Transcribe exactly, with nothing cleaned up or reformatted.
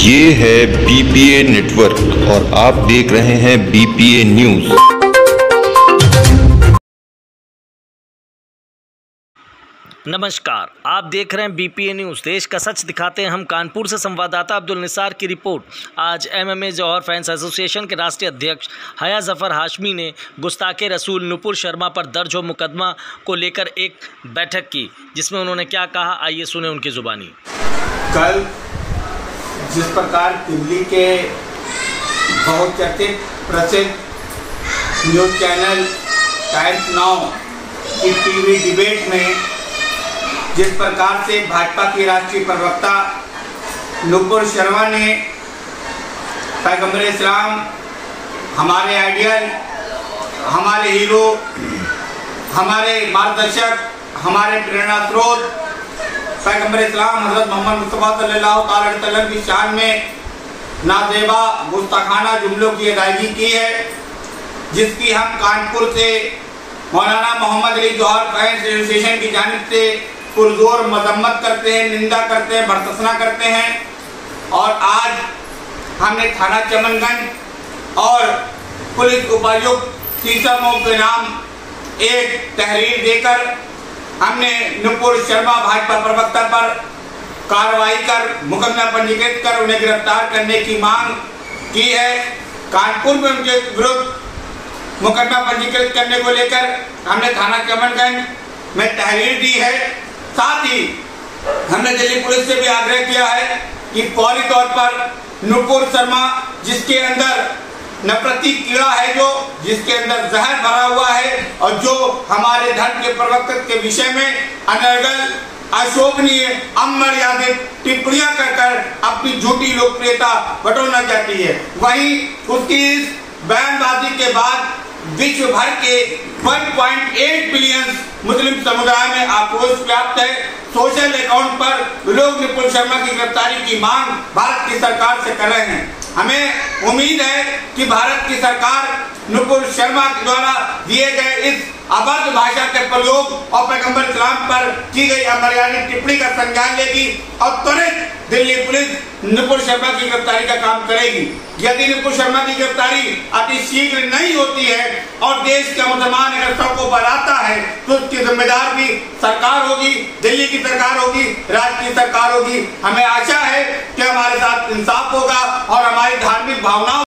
ये है BPA network और आप देख रहे हैं बीपीए न्यूज। नमस्कार, आप देख रहे हैं बीपीए न्यूज़। देश का सच दिखाते हैं हम। कानपुर से संवाददाता अब्दुल निसार की रिपोर्ट। आज एमएमए जौहर फैंस एसोसिएशन के राष्ट्रीय अध्यक्ष हया जफर हाशमी ने गुस्ताखे रसूल नुपुर शर्मा पर दर्ज हो मुकदमा को लेकर एक बैठक की, जिसमें उन्होंने क्या कहा, आइए सुने उनकी जुबानी। कल जिस प्रकार दिल्ली के बहुचर्चित प्रसिद्ध न्यूज़ चैनल टाइम्स नाउ की टीवी डिबेट में जिस प्रकार से भाजपा की राष्ट्रीय प्रवक्ता नुपुर शर्मा ने पैगंबर इस्लाम, हमारे आइडियल, हमारे हीरो, हमारे मार्गदर्शक, हमारे प्रेरणा स्रोत पैगंबर इस्लाम हज़रत मोहम्मद मुस्तफ़ा सल्लल्लाहु अलैहि वसल्लम की शान में नाज़ेबा गुस्ताखाना जुमलों की अदायगी की है, जिसकी हम कानपुर से मौलाना मोहम्मद अली जौहर फैंस एसोसिएशन की जानिब से पुरजोर मजम्मत करते हैं, निंदा करते हैं, भर्त्सना करते हैं। और आज हमने थाना चमनगंज और पुलिस उपायुक्त सीसमो के नाम एक तहरीर देकर हमने नुपुर शर्मा भाजपा प्रवक्ता पर कार्रवाई कर मुकदमा पंजीकृत कर उन्हें गिरफ्तार करने की मांग की है। कानपुर में उनके विरुद्ध मुकदमा पंजीकृत करने को लेकर हमने थाना चमनगंज में तहरीर दी है। साथ ही हमने दिल्ली पुलिस से भी आग्रह किया है कि फौरी तौर पर नुपुर शर्मा, जिसके अंदर नफरती कीड़ा है, जो जिसके अंदर जहर भरा हुआ है और जो हमारे धर्म के प्रवक्ता के विषय में अनर्गल, अशोभनीय, अमर्यादित टिप्पणियां कर कर अपनी झूठी लोकप्रियता बटोरना चाहती है, वहीं उसकी इस बयानबाजी के बाद विश्व भर के एक पॉइंट आठ बिलियन मुस्लिम समुदाय में आक्रोश व्याप्त है। सोशल अकाउंट पर लोग नुपुर शर्मा की गिरफ्तारी की मांग भारत की सरकार से कर रहे हैं। हमें उम्मीद है कि भारत की सरकार नुपुर शर्मा के द्वारा दिए गए इस अभद्र भाषा के प्रयोग और पैगंबर इस्लाम पर की गई अमर्यादित टिप्पणी का संज्ञान लेगी और त्वरित दिल्ली पुलिस नुपुर शर्मा की गिरफ्तारी का काम करेगी। यदि नुपुर शर्मा की गिरफ्तारी अति शीघ्र नहीं होती है और देश का मुसलमान अगर सबको बढ़ाता है तो उसकी जिम्मेदार भी सरकार होगी, दिल्ली की सरकार होगी, राज्य की सरकार होगी। हमें आशा है कि हमारे साथ इंसाफ होगा और हमारी धार्मिक भावनाओं